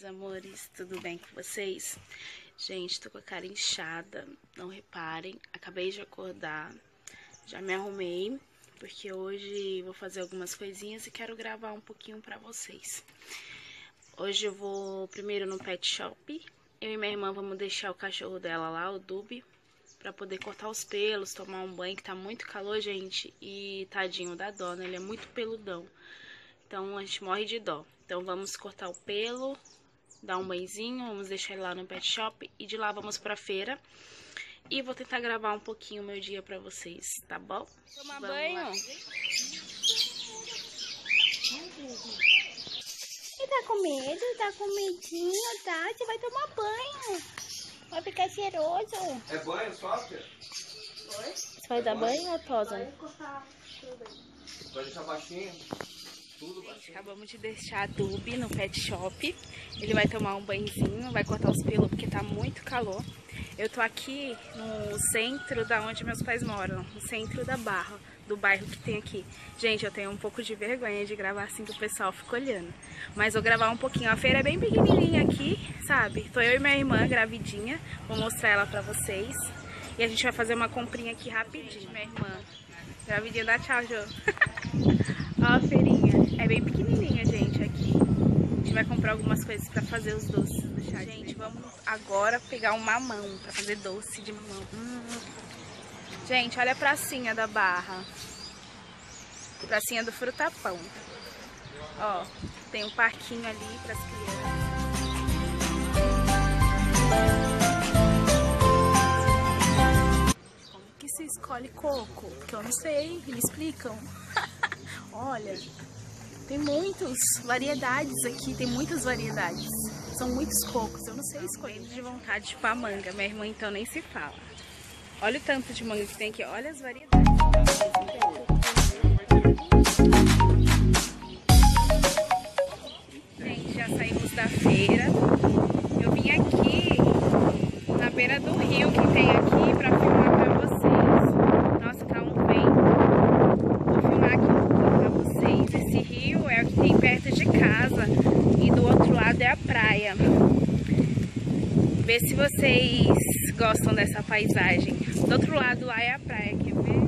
meus amores, tudo bem com vocês? Gente, tô com a cara inchada, não reparem, acabei de acordar, já me arrumei, porque hoje vou fazer algumas coisinhas e quero gravar um pouquinho pra vocês. Hoje eu vou primeiro no pet shop, eu e minha irmã vamos deixar o cachorro dela lá, o Dubi, pra poder cortar os pelos, tomar um banho, que tá muito calor, gente, e tadinho da dó, né? Ele é muito peludão, então a gente morre de dó. Então vamos cortar o pelo, dar um banhozinho, vamos deixar ele lá no pet shop e de lá vamos pra feira. E vou tentar gravar um pouquinho o meu dia pra vocês, tá bom? Tomar banho? Ele tá com medo, tá com medinho, tá? Você vai tomar banho. Vai ficar cheiroso. É banho só, filha? Oi? Você vai dar banho ou tosa? Vai cortar tudo bem. Vai deixar baixinho? Tudo baixinho. Acabamos de deixar a Dubi no pet shop. Ele vai tomar um banhozinho, vai cortar os pelos porque tá muito calor. Eu tô aqui no centro da onde meus pais moram, no centro da Barra, do bairro que tem aqui. Gente, eu tenho um pouco de vergonha de gravar assim que o pessoal fica olhando. Mas vou gravar um pouquinho. A feira é bem pequenininha aqui, sabe? Tô eu e minha irmã gravidinha. Vou mostrar ela pra vocês. E a gente vai fazer uma comprinha aqui rapidinho. Minha irmã gravidinha, dá tchau, Jô. Ó a feirinha. É bem pequenininha, gente, aqui. A gente vai comprar algumas coisas pra fazer os doces do chá. Gente, vamos agora pegar um mamão pra fazer doce de mamão. Gente, olha a pracinha da Barra. Pracinha do Frutapão. Ó, tem um parquinho ali pras crianças. Como que se escolhe coco? Porque eu não sei, me explicam. Olha, tem muitas variedades aqui, tem muitas variedades. São muitos cocos, eu não sei escolher. De vontade de chupar manga, minha irmã então nem se fala. Olha o tanto de manga que tem aqui, olha as variedades. Gente, já saímos da feira. Eu vim aqui na beira do rio que tem aqui pra filmar pra vocês. Nossa, tá um vento. Vou filmar aqui um pouquinho pra vocês. Esse rio é o que tem perto de casa e do outro lado é a praia. Vê se vocês gostam dessa paisagem. Do outro lado lá é a praia, quer ver?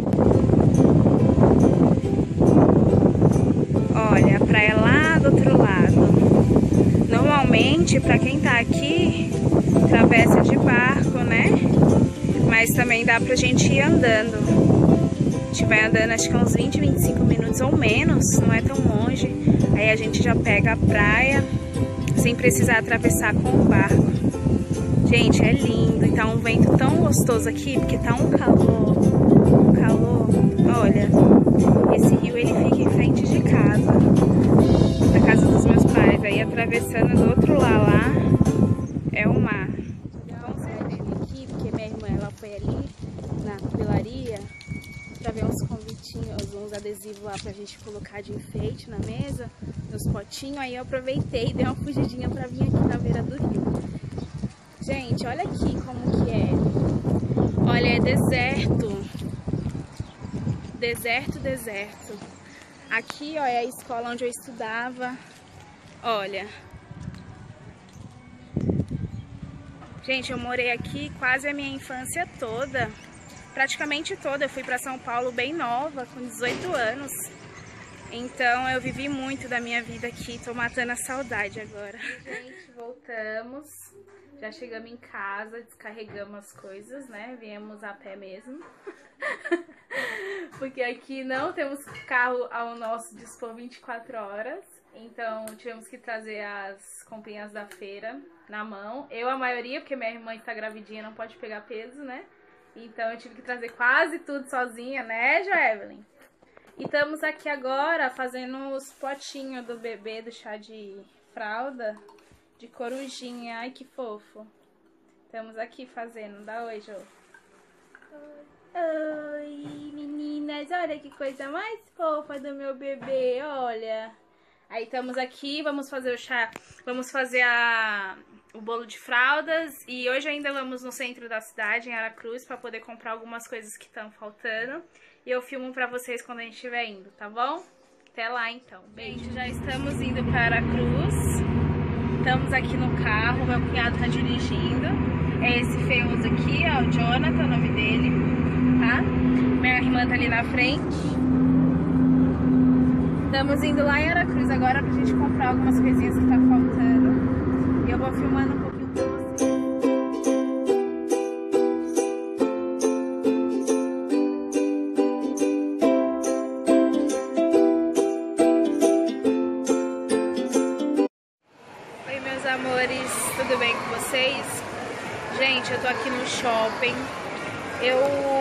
Olha, a praia lá do outro lado. Normalmente, pra quem tá aqui, atravessa de barco, né? Mas também dá pra gente ir andando. A gente vai andando acho que uns 20, 25 minutos ou menos, não é tão longe. Aí a gente já pega a praia sem precisar atravessar com o barco. Gente, é lindo e tá um vento tão gostoso aqui, porque tá um calor, olha, esse rio ele fica em frente de casa, da casa dos meus pais, aí atravessando do outro lado lá, é o mar. Vamos sair aqui, porque minha irmã, ela foi ali na papelaria pra ver uns convitinhos, uns adesivos lá pra gente colocar de enfeite na mesa, nos potinhos, aí eu aproveitei e dei uma fugidinha pra vir aqui na beira do rio. Gente, olha aqui como que é. Olha, é deserto. Deserto. Aqui, ó, é a escola onde eu estudava. Olha. Gente, eu morei aqui quase a minha infância toda. Praticamente toda. Eu fui pra São Paulo bem nova, com 18 anos. Então, eu vivi muito da minha vida aqui. Tô matando a saudade agora. Gente, voltamos. Já chegamos em casa, descarregamos as coisas, né? Viemos a pé mesmo. Porque aqui não temos carro ao nosso dispor 24 horas. Então tivemos que trazer as comprinhas da feira na mão. Eu a maioria, porque minha irmã está gravidinha, não pode pegar peso, né? Então eu tive que trazer quase tudo sozinha, né, Joevelyn? E estamos aqui agora fazendo os potinhos do bebê do chá de fralda. De corujinha, ai que fofo. Estamos aqui fazendo, dá oi, Jô. Oi, meninas, olha que coisa mais fofa do meu bebê, olha. Aí estamos aqui, vamos fazer o chá, vamos fazer o bolo de fraldas. E hoje ainda vamos no centro da cidade, em Aracruz, para poder comprar algumas coisas que estão faltando. E eu filmo pra vocês quando a gente estiver indo, tá bom? Até lá então, beijo. Já estamos indo para Aracruz. Estamos aqui no carro, meu cunhado tá dirigindo. É esse feioso aqui, ó, o Jonathan, o nome dele, tá? Minha irmã tá ali na frente. Estamos indo lá em Aracruz agora pra gente comprar algumas coisinhas que tá faltando. E eu vou filmando um pouquinho pra vocês. Oi, meus amores, tudo bem com vocês? Gente, eu tô aqui no shopping. Eu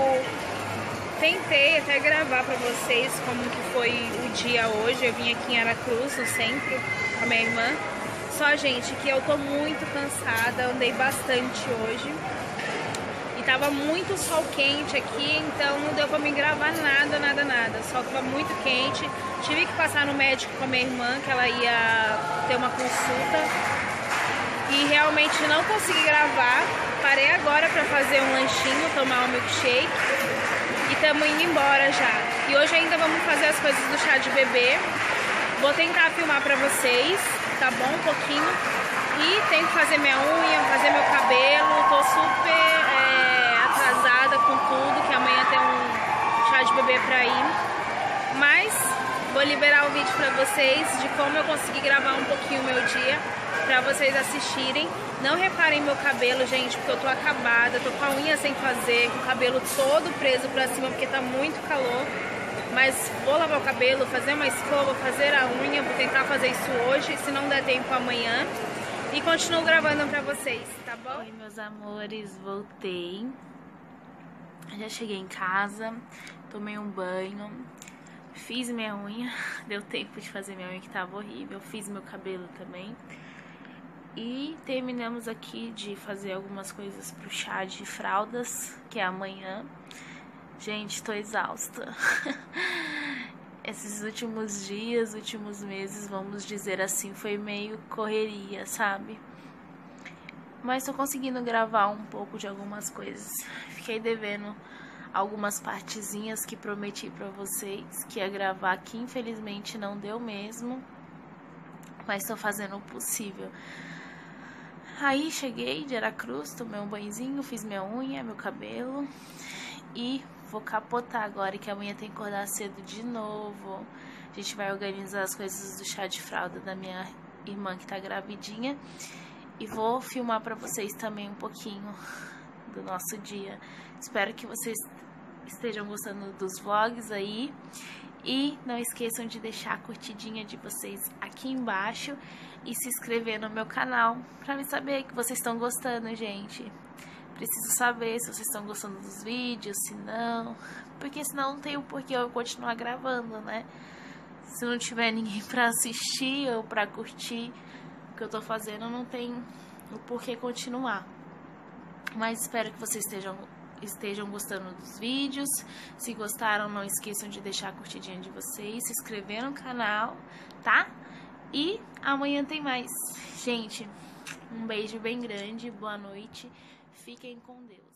tentei até gravar pra vocês como que foi o dia hoje. Eu vim aqui em Aracruz, no centro, com a minha irmã. Só, gente, que eu tô muito cansada, andei bastante hoje. E tava muito sol quente aqui, então não deu pra me gravar nada. O sol tava muito quente. Tive que passar no médico com a minha irmã, que ela ia ter uma consulta. E realmente não consegui gravar. Parei agora pra fazer um lanchinho, tomar um milkshake. E estamos indo embora já. E hoje ainda vamos fazer as coisas do chá de bebê. Vou tentar filmar pra vocês, tá bom? Um pouquinho. E tenho que fazer minha unha, fazer meu cabelo. Tô super atrasada com tudo, que amanhã tem um chá de bebê pra ir. Mas vou liberar o vídeo pra vocês de como eu consegui gravar um pouquinho o meu dia, pra vocês assistirem. Não reparem meu cabelo, gente, porque eu tô acabada, tô com a unha sem fazer, com o cabelo todo preso pra cima porque tá muito calor. Mas vou lavar o cabelo, fazer uma escova, fazer a unha, vou tentar fazer isso hoje, se não der tempo amanhã. E continuo gravando pra vocês, tá bom? Oi, meus amores, voltei. Já cheguei em casa, tomei um banho, fiz minha unha, deu tempo de fazer minha unha que tava horrível, fiz meu cabelo também. E terminamos aqui de fazer algumas coisas pro chá de fraldas, que é amanhã. Gente, tô exausta. Esses últimos dias, últimos meses, vamos dizer assim, foi meio correria, sabe? Mas tô conseguindo gravar um pouco de algumas coisas. Fiquei devendo algumas partezinhas que prometi pra vocês que ia gravar, que infelizmente não deu mesmo. Mas tô fazendo o possível. Aí cheguei de Aracruz, tomei um banhozinho, fiz minha unha, meu cabelo e vou capotar agora, que amanhã tem que acordar cedo de novo. A gente vai organizar as coisas do chá de fralda da minha irmã que tá gravidinha e vou filmar pra vocês também um pouquinho do nosso dia. Espero que vocês estejam gostando dos vlogs aí. E não esqueçam de deixar a curtidinha de vocês aqui embaixo e se inscrever no meu canal pra me saber que vocês estão gostando, gente. Preciso saber se vocês estão gostando dos vídeos, se não, porque senão não tem o porquê eu continuar gravando, né? Se não tiver ninguém pra assistir ou pra curtir o que eu tô fazendo, não tem o porquê continuar. Mas espero que vocês estejam gostando dos vídeos. Se gostaram, não esqueçam de deixar a curtidinha de vocês, se inscrever no canal, tá? E amanhã tem mais. Gente, um beijo bem grande, boa noite, fiquem com Deus.